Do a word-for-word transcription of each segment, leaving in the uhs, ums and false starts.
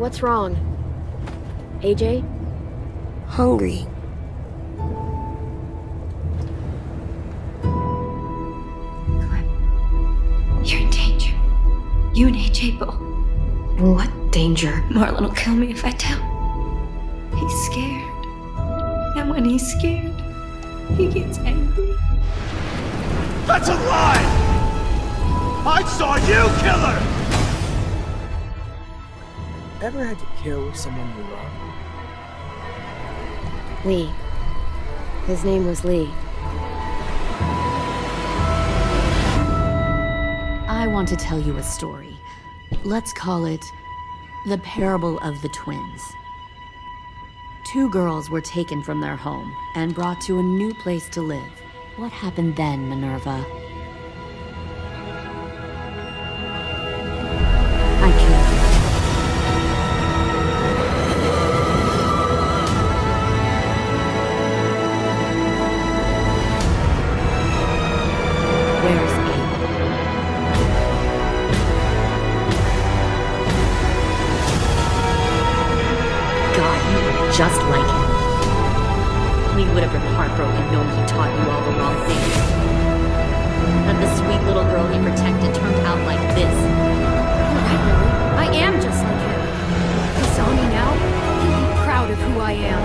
What's wrong? A J? Hungry. Clem, you're in danger. You and A J both. What danger? Marlon will kill me if I tell. He's scared. And when he's scared, he gets angry. That's a lie! I saw you kill her! Ever had to kill someone you love? Lee. His name was Lee. I want to tell you a story. Let's call it the Parable of the Twins. Two girls were taken from their home and brought to a new place to live. What happened then, Minerva? I killed her. Where's Abel? God, you were just like him. Lee would have been heartbroken knowing he taught you all the wrong things. That the sweet little girl he protected turned out like this. You're right, Lily. I am just like him. If he saw me now, he'd be proud of who I am.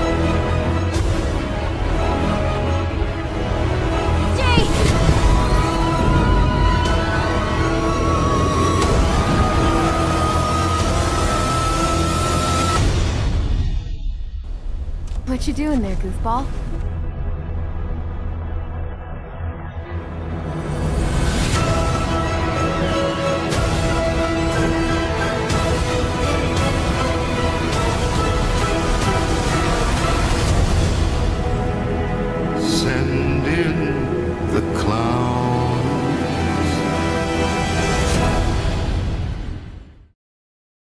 Jay! What you doing there, goofball?